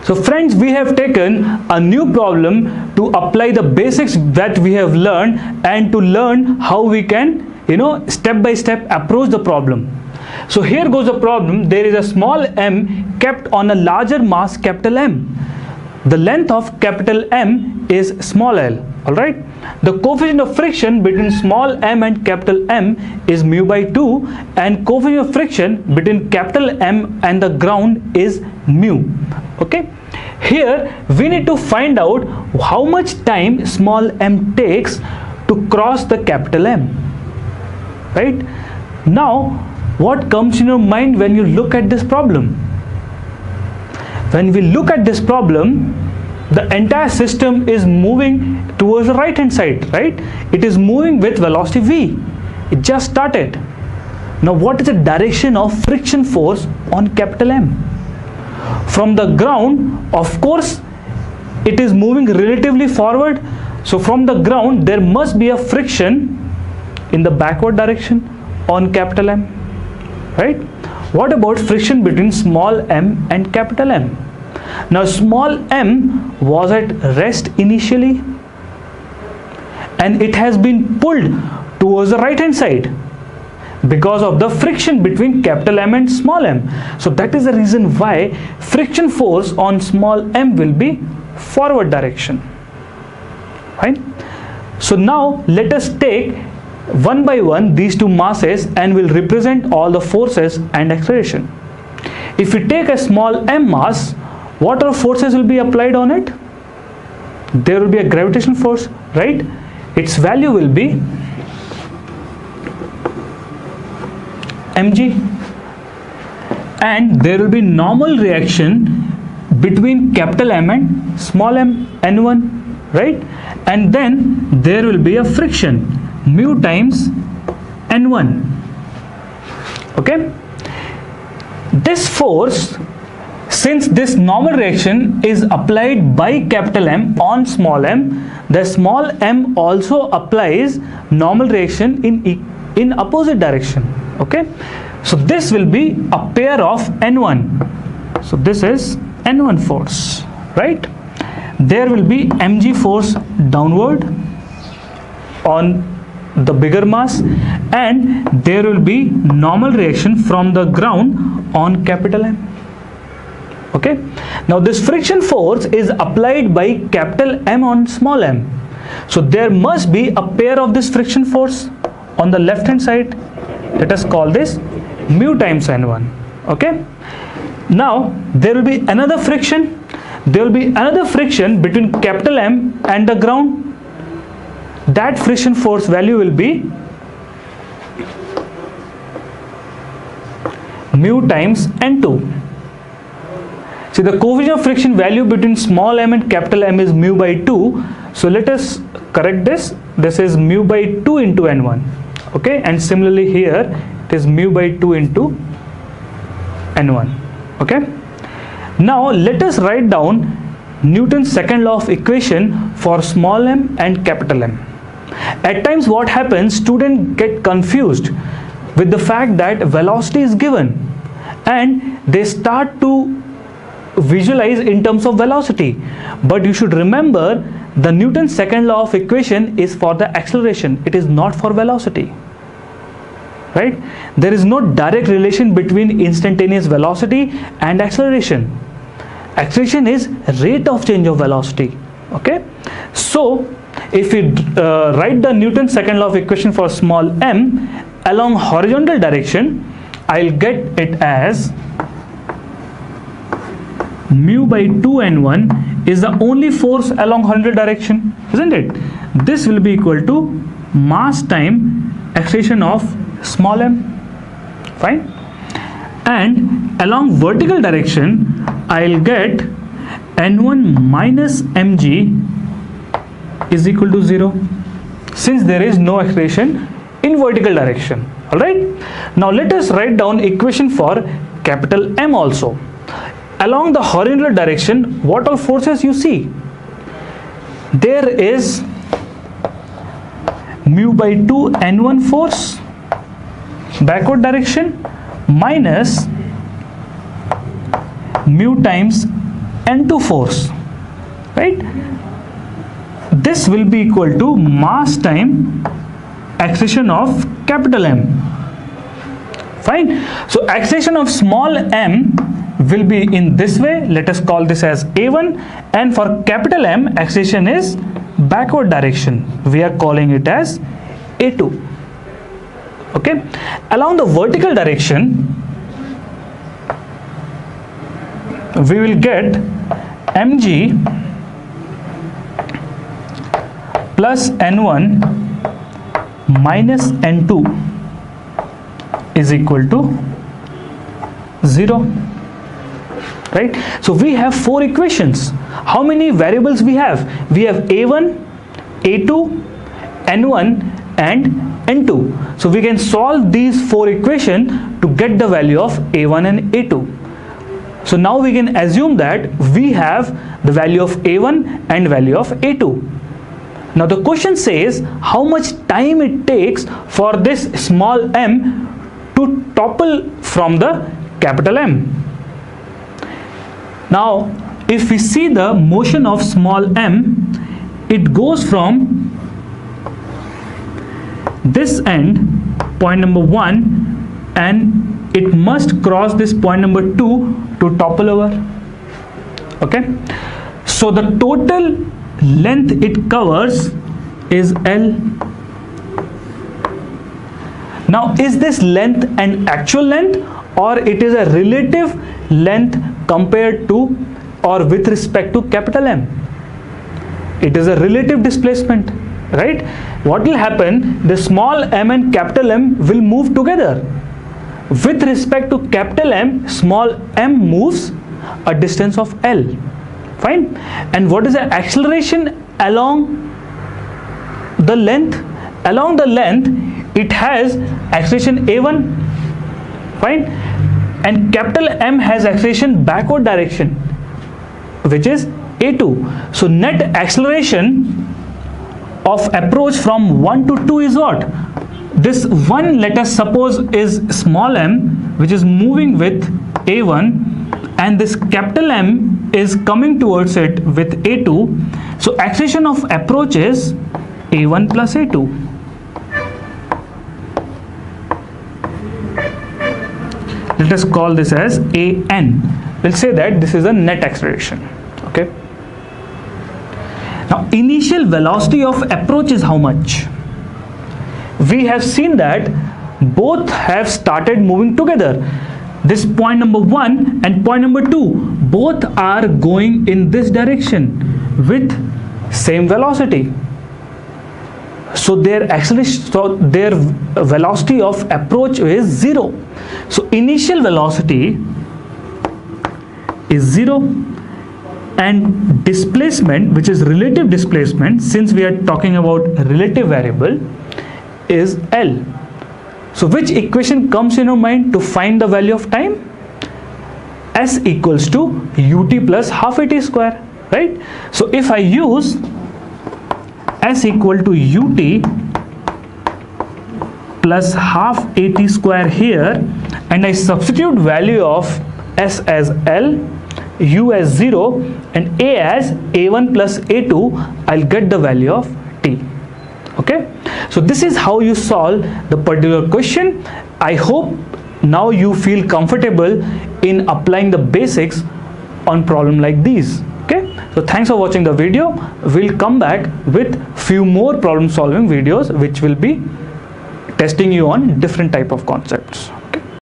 So friends, we have taken a new problem to apply the basics that we have learned and to learn how we can, step by step approach the problem. So here goes the problem. There is a small m kept on a larger mass capital M. The length of capital M is small l. Alright. The coefficient of friction between small m and capital M is mu by 2, and coefficient of friction between capital M and the ground is mu. Okay. Here we need to find out how much time small m takes to cross the capital M. Right. Now, what comes in your mind when you look at this problem? When we look at this problem, the entire system is moving towards the right hand side, right? It is moving with velocity v. It just started. Now what is the direction of friction force on capital M? From the ground, of course, it is moving relatively forward. So from the ground, there must be a friction in the backward direction on capital M, right? What about friction between small m and capital M? Now small m was at rest initially and it has been pulled towards the right hand side because of the friction between capital M and small m. So that is the reason why friction force on small m will be forward direction, right? So now let us take one by one these two masses and will represent all the forces and acceleration. If we take a small m mass, what are forces will be applied on it? There will be a gravitational force, right? Its value will be mg, and there will be normal reaction between capital M and small m, n1, right? And then there will be a friction, mu times n1. Okay, this force, since this normal reaction is applied by capital M on small m, the small m also applies normal reaction in opposite direction. Okay, so this will be a pair of n1. So this is n1 force, right? There will be mg force downward on the bigger mass, and there will be normal reaction from the ground on capital M. Okay, now this friction force is applied by capital M on small m, so there must be a pair of this friction force on the left hand side. Let us call this mu times n1. Okay, now there will be another friction. There will be another friction between capital M and the ground. That friction force value will be mu times n2. See, the coefficient of friction value between small m and capital M is mu by 2. So let us correct this. This is mu by 2 into n1. Okay, and similarly here it is mu by 2 into n1. Okay, now let us write down Newton's second law of equation for small m and capital M. At times what happens, students get confused with the fact that velocity is given and they start to visualize in terms of velocity, but you should remember the Newton's second law of equation is for the acceleration, it is not for velocity, right? There is no direct relation between instantaneous velocity and acceleration. Acceleration is rate of change of velocity. Okay, so if we write the Newton's second law of equation for small m along horizontal direction, I'll get it as mu by 2n1 is the only force along horizontal direction, isn't it? This will be equal to mass time acceleration of small m. Fine. And along vertical direction, I'll get n1 minus mg is equal to 0, since there is no acceleration in vertical direction. Alright. Now let us write down equation for capital M also. Along the horizontal direction, what all forces you see? There is mu by 2 n1 force, backward direction, minus mu times N2 force, right? This will be equal to mass time acceleration of capital M. Fine. So acceleration of small m will be in this way. Let us call this as A1, and for capital M, acceleration is backward direction. We are calling it as A2. Okay. Along the vertical direction, we will get mg plus n1 minus n2 is equal to 0. Right? So we have 4 equations. How many variables we have? We have A1, A2, N1 and N2. So we can solve these 4 equations to get the value of A1 and A2. So now we can assume that we have the value of A1 and value of A2. Now the question says how much time it takes for this small m to topple from the capital M. Now if we see the motion of small m, it goes from this end, point number 1, and it must cross this point number 2 to topple over. Okay, so the total length it covers is L. Now is this length an actual length, or it is a relative length compared to or with respect to capital M? It is a relative displacement, right? What will happen? The small m and capital M will move together. With respect to capital M, small m moves a distance of L. Fine. And what is the acceleration along the length? Along the length, it has acceleration A1. Fine. And capital M has acceleration backward direction, which is A2. So net acceleration of approach from 1 to 2 is what? This 1, let us suppose, is small m, which is moving with A1, and this capital M is coming towards it with A2. So acceleration of approach is A1 plus A2. Let us call this as AN. We'll say that this is a net acceleration. Okay. Now initial velocity of approach is how much? We have seen that both have started moving together. This point number 1 and point number 2, both are going in this direction with same velocity. So their acceleration, so their velocity of approach is 0. So initial velocity is 0, and displacement, which is relative displacement, since we are talking about relative variable, is L. So which equation comes in your mind to find the value of time? S equals to ut plus half at square, right? So if I use S equal to ut plus half at square here, and I substitute value of S as L, U as 0 and A as A1 plus A2, I'll get the value of T. Okay, so this is how you solve the particular question. I hope now you feel comfortable in applying the basics on problem like these. Okay, so thanks for watching the video. We'll come back with few more problem solving videos which will be testing you on different type of concepts.